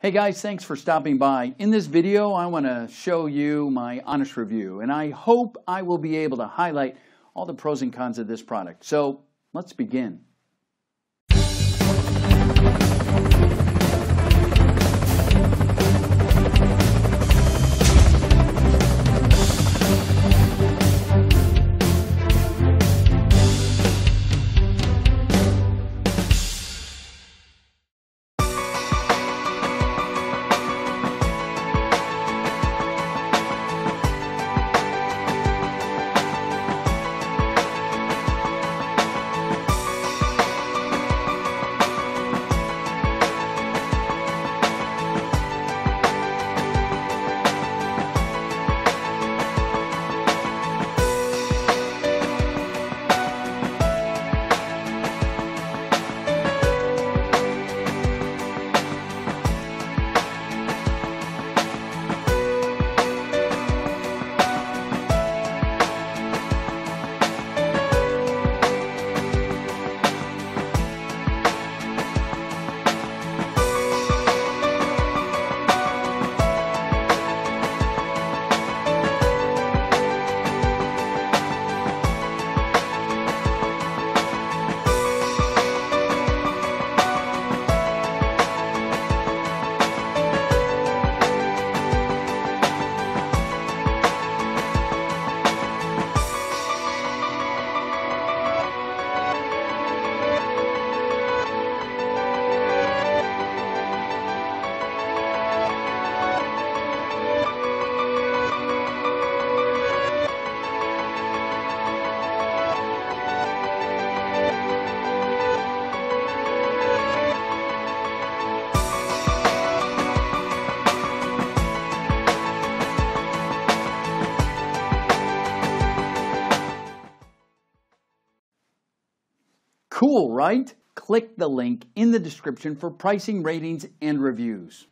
Hey guys, thanks for stopping by. In this video, I want to show you my honest review, and I hope I will be able to highlight all the pros and cons of this product. So let's begin. Cool, right? Click the link in the description for pricing, ratings, and reviews.